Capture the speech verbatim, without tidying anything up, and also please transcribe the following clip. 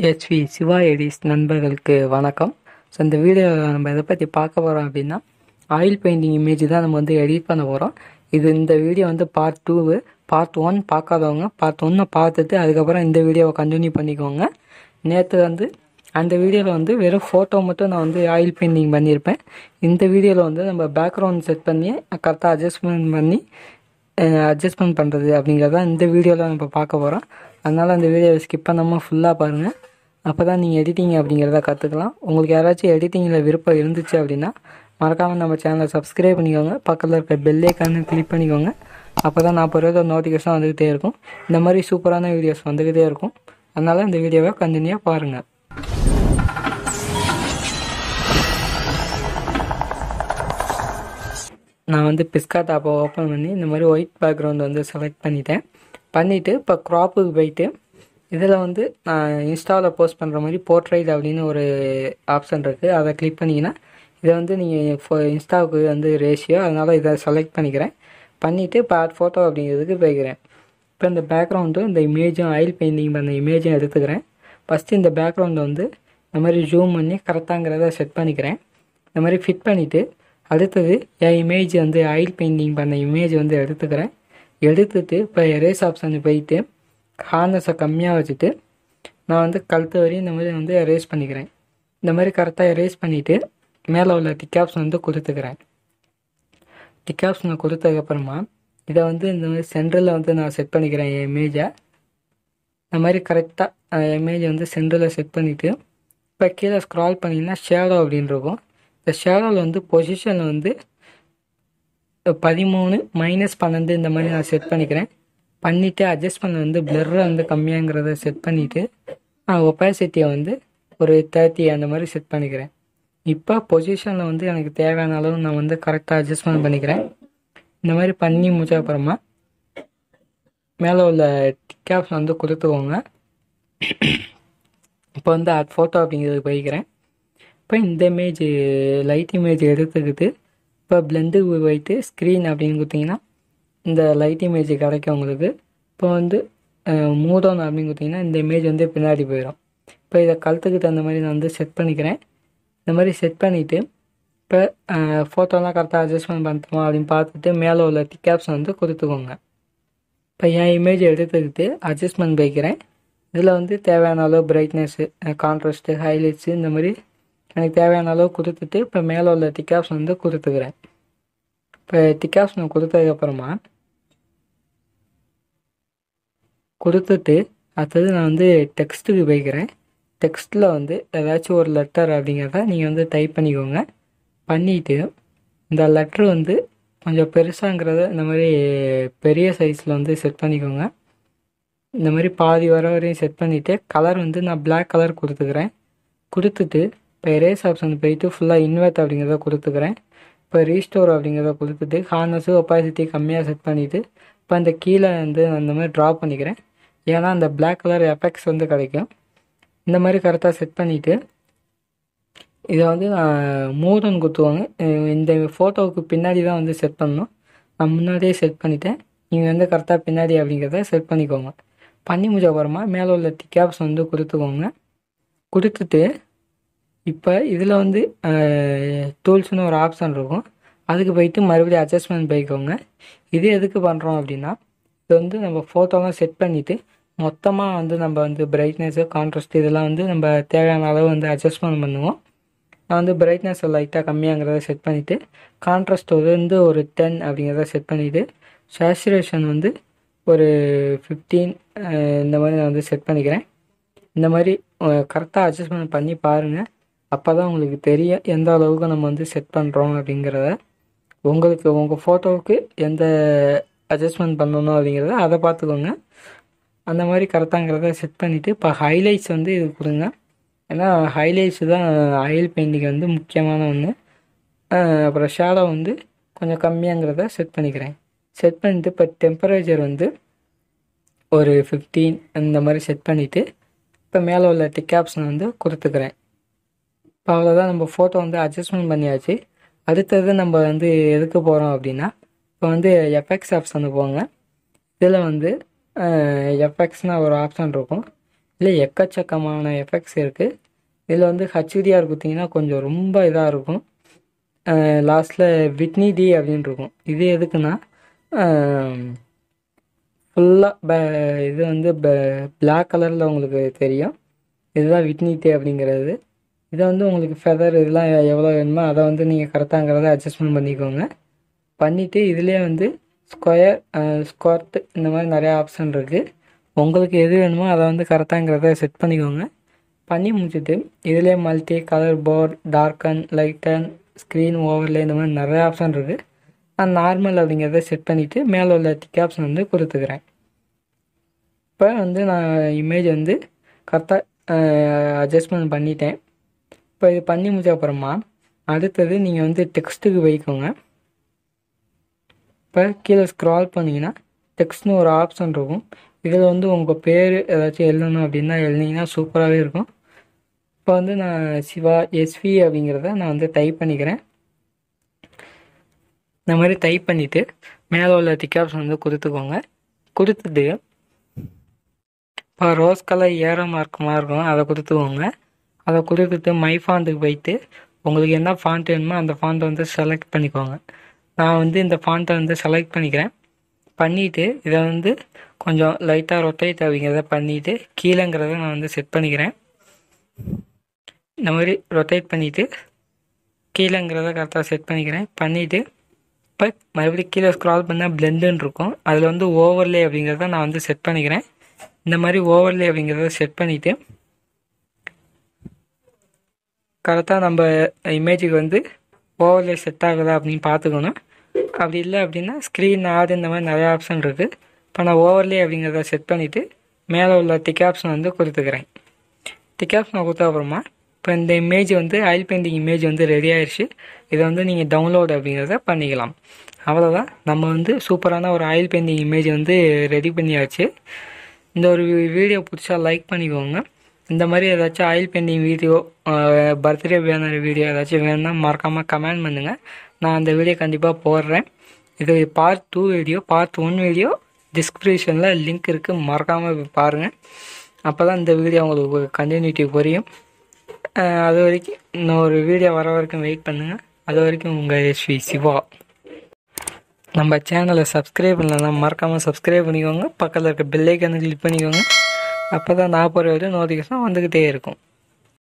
HV Siva எடிஸ் நண்பர்களுக்கு வணக்கம். So இந்த வீடியோவில் நம்ம எதை பற்றி பார்க்க போகிறோம் அப்படின்னா, ஆயில் பெயிண்டிங் இமேஜ் தான் நம்ம வந்து எடிட் பண்ண போகிறோம். இது இந்த வீடியோ வந்து பார்ட் டூவு. பார்ட் ஒன் பார்க்காதவங்க பார்ட் ஒன்னை பார்த்துட்டு அதுக்கப்புறம் இந்த வீடியோவை கண்டினியூ பண்ணிக்கோங்க. நேற்று வந்து அந்த வீடியோவில் வந்து வெறும் ஃபோட்டோ மட்டும் நான் வந்து ஆயில் பெயிண்டிங் பண்ணியிருப்பேன். இந்த வீடியோவில் வந்து நம்ம பேக்ரவுண்ட் செட் பண்ணி கரெக்டாக அட்ஜஸ்ட்மெண்ட் பண்ணி அட்ஜஸ்ட்மெண்ட் பண்ணுறது அப்படிங்கிறத இந்த வீடியோவில் நம்ம பார்க்க போகிறோம். அதனால் அந்த வீடியோவை ஸ்கிப் பண்ணாமல் ஃபுல்லாக பாருங்கள். அப்போ தான் நீங்கள் எடிட்டிங் அப்படிங்கிறத கற்றுக்கலாம். உங்களுக்கு யாராச்சும் எடிட்டிங்கில் விருப்பம் இருந்துச்சு அப்படின்னா மறக்காமல் நம்ம சேனலை சப்ஸ்கிரைப் பண்ணிக்கோங்க. பக்கத்தில் இருக்க பெல் ஐக்கானை கிளிக் பண்ணிக்கோங்க. அப்போ தான் நான் போகிற நோட்டிஃபிகேஷன் வந்துக்கிட்டே இருக்கும். இந்த மாதிரி சூப்பரான வீடியோஸ் வந்துக்கிட்டே இருக்கும். அதனால் இந்த வீடியோவை கண்டினியூவாக பாருங்கள். நான் வந்து பிஸ்காட் ஆப்பை ஓப்பன் பண்ணி இந்த மாதிரி ஒயிட் பேக்ரவுண்ட் வந்து செலக்ட் பண்ணிட்டேன். பண்ணிவிட்டு இப்போ க்ராப்புக்கு போயிட்டு இதில் வந்து நான் இன்ஸ்டாவில் போஸ்ட் பண்ணுற மாதிரி போர்ட்ரைட் அப்படின்னு ஒரு ஆப்ஷன் இருக்குது. அதை கிளிக் பண்ணிங்கன்னா இதை வந்து நீங்கள் ஃபோ இன்ஸ்டாவுக்கு வந்து ரேஷியோ, அதனால் இதை செலக்ட் பண்ணிக்கிறேன். பண்ணிவிட்டு இப்போ ஆட் ஃபோட்டோ அப்படிங்கிறதுக்கு போய்க்கிறேன். இப்போ இந்த பேக்ரவுண்டும் இந்த இமேஜும் ஆயில் பெயிண்டிங் பண்ண இமேஜும் எடுத்துக்கிறேன். ஃபஸ்ட்டு இந்த பேக்ரவுண்டை வந்து இந்த மாதிரி ஜூம் பண்ணி கரெக்டாங்கிறத செட் பண்ணிக்கிறேன். இந்த மாதிரி ஃபிட் பண்ணிவிட்டு அடுத்தது என் இமேஜ் வந்து ஆயில் பெயிண்டிங் பண்ண இமேஜ் வந்து எடுத்துக்கிறேன். எடுத்துட்டு இப்போ எரேஸ் ஆப்ஷன் போயிட்டு ஹார்னஸை கம்மியாக வச்சுட்டு நான் வந்து கழுத்து வரையும் இந்த மாதிரி வந்து எரேஸ் பண்ணிக்கிறேன். இந்த மாதிரி கரெக்டாக எரேஸ் பண்ணிவிட்டு மேலே உள்ள டிக் ஆப்ஷன் வந்து கொடுத்துக்கிறேன். டிக் ஆப்ஷனை கொடுத்ததுக்கப்புறமா இதை வந்து இந்த மாதிரி சென்டரில் வந்து நான் செட் பண்ணிக்கிறேன் என் இமேஜை. இந்த மாதிரி கரெக்டாக இமேஜை வந்து சென்டரில் செட் பண்ணிவிட்டு இப்போ கீழே ஸ்க்ரால் பண்ணிங்கன்னா ஷேடோ அப்படின்னு இருக்கும். இந்த ஷேடோவில் வந்து பொசிஷன் வந்து பதிமூணு மைனஸ் பன்னெண்டு இந்த மாதிரி நான் செட் பண்ணிக்கிறேன். பண்ணிவிட்டு அட்ஜஸ்ட்மெண்ட் வந்து பிளர்ரை வந்து கம்மியாங்கிறத செட் பண்ணிவிட்டு ஒப்பாசிட்டியை வந்து ஒரு தேர்ட்டி அந்த மாதிரி செட் பண்ணிக்கிறேன். இப்போ பொசிஷனில் வந்து எனக்கு தேவையான அளவு நான் வந்து கரெக்டாக அட்ஜஸ்ட்மெண்ட் பண்ணிக்கிறேன். இந்த மாதிரி பண்ணி முடிச்ச அப்புறமா மேலே உள்ள டிக் ஆப்ஷன் வந்து கொடுத்துக்கோங்க. இப்போ வந்து ஆட் ஃபோட்டோ அப்படிங்கிறது போய்க்கிறேன். இப்போ இந்த இமேஜ் லைட் இமேஜ் எடுத்துக்கிட்டு இப்போ பிளெண்டுக்கு போயிட்டு ஸ்க்ரீன் அப்படின்னு கொடுத்தீங்கன்னா இந்த லைட் இமேஜ் கிடைக்கும் உங்களுக்கு. இப்போ வந்து மூடோன் அப்படின்னு கொடுத்தீங்கன்னா இந்த இமேஜ் வந்து பின்னாடி போயிடும். இப்போ இதை கழுத்துக்கிட்டு அந்த மாதிரி நான் வந்து செட் பண்ணிக்கிறேன். இந்த மாதிரி செட் பண்ணிவிட்டு இப்போ ஃபோட்டோலாம் கரெக்டாக அட்ஜஸ்ட்மெண்ட் பண்ணுறோமா அப்படின்னு பார்த்துட்டு மேலே உள்ள டிக் ஆப்ஷன் வந்து கொடுத்துக்கோங்க. இப்போ என் இமேஜ் எடுத்துக்கிட்டு அட்ஜஸ்ட்மெண்ட் போய்க்கிறேன். இதில் வந்து தேவையான அளவு பிரைட்னஸ்ஸு, கான்ட்ராஸ்ட்டு, ஹைலைட்ஸு இந்த மாதிரி எனக்கு தேவையான அளவு கொடுத்துட்டு இப்போ மேலே உள்ள டிக் ஆப்ஷன் வந்து கொடுத்துக்கிறேன். இப்போ டிக் ஆப்ஷனை கொடுத்ததுக்கப்புறமா கொடுத்துட்டு அடுத்தது நான் வந்து டெக்ஸ்ட்டுக்கு போய்க்கிறேன். டெக்ஸ்ட்டில் வந்து ஏதாச்சும் ஒரு லெட்டர் அப்படிங்கிறத நீங்கள் வந்து டைப் பண்ணிக்கோங்க. பண்ணிவிட்டு இந்த லெட்ரு வந்து கொஞ்சம் பெருசாங்கிறத இந்த மாதிரி பெரிய சைஸில் வந்து செட் பண்ணிக்கோங்க. இந்த மாதிரி பாதி வர வரையும் செட் பண்ணிவிட்டு கலர் வந்து நான் பிளாக் கலர் கொடுத்துக்கிறேன். கொடுத்துட்டு இப்போ எரேஸ் ஆப்ஷன் போயிட்டு ஃபுல்லாக இன்வெர்ட் அப்படிங்கிறத கொடுத்துக்கிறேன். இப்போ ரீஸ்டோர் அப்படிங்கிறத கொடுத்துட்டு ஹார்னஸு ஒப்பாசிட்டி கம்மியாக செட் பண்ணிவிட்டு இப்போ அந்த கீழே வந்து அந்த மாதிரி ட்ரா பண்ணிக்கிறேன். ஏன்னா அந்த பிளாக் கலர் எஃபெக்ட்ஸ் வந்து கிடைக்கும். இந்த மாதிரி கரெக்டாக செட் பண்ணிவிட்டு இதை வந்து நான் மூடன் கொடுத்துவாங்க. இந்த ஃபோட்டோவுக்கு பின்னாடி தான் வந்து செட் பண்ணணும். நான் முன்னாடியே செட் பண்ணிவிட்டேன். நீங்கள் வந்து கரெக்டாக பின்னாடி அப்படிங்கிறத செட் பண்ணிக்கோங்க. பண்ணி முடிச்ச அப்புறமா மேலே உள்ள டிக் ஆப்ஷன் வந்து கொடுத்துக்கோங்க. கொடுத்துட்டு இப்போ இதில் வந்து டூல்ஸ்னு ஒரு ஆப்ஷன் இருக்கும். அதுக்கு போயிட்டு மறுபடியும் அட்ஜஸ்ட்மெண்ட் போய்க்கோங்க. இது எதுக்கு பண்ணுறோம் அப்படின்னா இது வந்து நம்ம ஃபோட்டோலாம் செட் பண்ணிவிட்டு மொத்தமாக வந்து நம்ம வந்து பிரைட்னஸ்ஸு, கான்ட்ராஸ்ட் இதெல்லாம் வந்து நம்ம தேவையான அளவு வந்து அட்ஜஸ்ட்மெண்ட் பண்ணுவோம். நான் வந்து பிரைட்னஸ் லைட்டாக கம்மியாங்கிறத செட் பண்ணிவிட்டு கான்ட்ராஸ்ட் வந்து ஒரு டென் அப்படிங்கிறத செட் பண்ணிவிட்டு சேச்சுரேஷன் வந்து ஒரு ஃபிஃப்டீன் இந்த மாதிரி நான் வந்து செட் பண்ணிக்கிறேன். இந்த மாதிரி கரெக்டாக அட்ஜஸ்ட்மெண்ட் பண்ணி பாருங்கள். அப்போ தான் உங்களுக்கு தெரியும் எந்த அளவுக்கு நம்ம வந்து செட் பண்ணுறோம் அப்படிங்கிறத. உங்களுக்கு உங்கள் ஃபோட்டோவுக்கு எந்த அட்ஜஸ்ட்மெண்ட் பண்ணணும் அப்படிங்கிறத அதை பார்த்துக்கோங்க. அந்த மாதிரி கரெக்டாங்கிறத செட் பண்ணிவிட்டு இப்போ ஹைலைட்ஸ் வந்து இது கொடுங்க. ஏன்னா ஹைலைட்ஸ் தான் ஆயில் பெயிண்டிங் வந்து முக்கியமான ஒன்று. அப்புறம் ஷேடோ வந்து கொஞ்சம் கம்மியாங்கிறத செட் பண்ணிக்கிறேன். செட் பண்ணிவிட்டு இப்போ டெம்பரேச்சர் வந்து ஒரு ஃபிஃப்டீன் அந்த மாதிரி செட் பண்ணிவிட்டு இப்போ மேலே உள்ள டிக் ஆப்ஷன் வந்து கொடுத்துக்கிறேன். இப்போ அவ்வளோதான், நம்ம ஃபோட்டோ வந்து அட்ஜஸ்ட்மெண்ட் பண்ணியாச்சு. அடுத்தது நம்ம வந்து எதுக்கு போகிறோம் அப்படின்னா இப்போ வந்து எஃபெக்ட்ஸ் ஆப்ஷனுக்கு போங்க. இதில் வந்து எஃபெக்ட்ஸ்னால் ஒரு ஆப்ஷன் இருக்கும். இதில் எக்கச்சக்கமான எஃபெக்ட்ஸ் இருக்குது. இதில் வந்து ஹச்டிஆர் கொடுத்தீங்கன்னா கொஞ்சம் ரொம்ப இதாக இருக்கும். லாஸ்ட்டில் விட்னி டி அப்படின்னு இருக்கும். இது எதுக்குன்னா ஃபுல்லாக ப இது வந்து ப பிளாக் கலரில் உங்களுக்கு தெரியும். இதுதான் விட்னி டி அப்படிங்கிறது. இதை வந்து உங்களுக்கு ஃபெதர் இதெல்லாம் எவ்வளோ வேணுமோ அதை வந்து நீங்கள் கரெக்டாங்கிறத அட்ஜஸ்ட்மெண்ட் பண்ணிக்கோங்க. பண்ணிவிட்டு இதிலே வந்து ஸ்கொயர் ஸ்கொர்ட்டு இந்த மாதிரி நிறையா ஆப்ஷன் இருக்குது. உங்களுக்கு எது வேணுமோ அதை வந்து கரெக்டாங்கிறத செட் பண்ணிக்கோங்க. பண்ணி முடிச்சுட்டு இதிலே multi colour port, darken, lighten, screen overlay இந்த மாதிரி நிறைய ஆப்ஷன் இருக்குது. நான் நார்மல் அப்படிங்கிறத செட் பண்ணிவிட்டு மேலே உள்ள டிக் ஆப்ஷன் வந்து கொடுத்துக்கிறேன். இப்போ வந்து நான் இமேஜ் வந்து கரெக்டாக அட்ஜஸ்ட்மெண்ட் பண்ணிட்டேன். இப்போ இது பண்ணி முடிச்ச அப்புறமா அடுத்தது நீங்கள் வந்து டெக்ஸ்ட்டுக்கு வைக்கோங்க. இப்போ கீழே ஸ்க்ரால் பண்ணிங்கன்னா டெக்ஸ்ட்னு ஒரு ஆப்ஷன் இருக்கும். இதில் வந்து உங்கள் பேர் ஏதாச்சும் எழுதணும் அப்படின்னா எழுதிங்கன்னா சூப்பராகவே இருக்கும். இப்போ வந்து நான் சிவா எஸ்வி அப்படிங்கிறத நான் வந்து டைப் பண்ணிக்கிறேன். இந்த மாதிரி டைப் பண்ணிவிட்டு மேலே உள்ள டிக் ஆப்ஷன் வந்து கொடுத்துக்கோங்க. கொடுத்துட்டு இப்போ ரோஸ் கலர் ஏரோ மார்க்கமாக இருக்கும், அதை கொடுத்துக்கோங்க. அதை கொடுத்துட்டு மை ஃபாண்ட்டுக்கு போயிட்டு உங்களுக்கு என்ன ஃபாண்ட் வேணுமோ அந்த ஃபாண்ட்டை வந்து செலக்ட் பண்ணிக்கோங்க. நான் வந்து இந்த ஃபாண்ட்டை வந்து செலக்ட் பண்ணிக்கிறேன். பண்ணிவிட்டு இதை வந்து கொஞ்சம் லைட்டாக ரொட்டேட் அப்படிங்கிறத பண்ணிவிட்டு கீழேங்கிறத நான் வந்து செட் பண்ணிக்கிறேன். இந்த மாதிரி ரொட்டேட் பண்ணிவிட்டு கீழேங்கிறத கரெக்டாக செட் பண்ணிக்கிறேன். பண்ணிவிட்டு இப்போ மறுபடியும் கீழே ஸ்க்ரால் பண்ணால் பிளெண்டுன்னு இருக்கும். அதில் வந்து ஓவர்லே அப்படிங்கிறத நான் வந்து செட் பண்ணிக்கிறேன். இந்த மாதிரி ஓவர்லே அப்படிங்கிறத செட் பண்ணிவிட்டு கரெக்டாக நம்ம இமேஜுக்கு வந்து ஓவர்லே செட் ஆகுதா அப்படின்னு பார்த்துக்கணும். அப்படி இல்லை அப்படின்னா ஸ்க்ரீன் ஆடு இந்த மாதிரி நிறையா ஆப்ஷன் இருக்குது. இப்போ நான் ஓவர்லே அப்படிங்கிறத செட் பண்ணிவிட்டு மேலே உள்ள டிக் ஆப்ஷன் வந்து கொடுத்துக்கிறேன். டிக் ஆப்ஷனை கொடுத்த அப்புறமா இப்போ இந்த இமேஜ் வந்து ஆயில் பெயிண்டிங் இமேஜ் வந்து ரெடி ஆயிடுச்சு. இதை வந்து நீங்கள் டவுன்லோட் அப்படிங்கிறத பண்ணிக்கலாம். அவ்வளோதான், நம்ம வந்து சூப்பரான ஒரு ஆயில் பெயிண்டிங் இமேஜ் வந்து ரெடி பண்ணியாச்சு. இந்த ஒரு வீடியோ பிடிச்சா லைக் பண்ணிக்கோங்க. இந்த மாதிரி ஏதாச்சும் oil painting video, birthday banner video ஏதாச்சும் வேணும்னா மறக்காமல் கமெண்ட் பண்ணுங்கள். நான் அந்த வீடியோ கண்டிப்பாக போடுறேன். இது part two video. Part one video டிஸ்கிரிப்ஷனில் லிங்க் இருக்குது, மறக்காமல் பாருங்கள். அப்போ தான் இந்த வீடியோ உங்களுக்கு கண்டினியூட்டி புரியும். அது வரைக்கும் இன்னொரு வீடியோ வர வரைக்கும் வெயிட் பண்ணுங்கள். அது வரைக்கும் உங்கள் எஸ்வி சிவா. நம்ம சேனலை சப்ஸ்கிரைப் பண்ணலன்னா மறக்காமல் சப்ஸ்கிரைப் பண்ணிக்கோங்க. பக்கத்தில் இருக்க பெல் ஐக்கானை கிளிக் பண்ணிக்கோங்க. அப்போ தான் நான் போகிற வீடியோ நோட்டிஃபிகேஷன் வந்துக்கிட்டே இருக்கும்.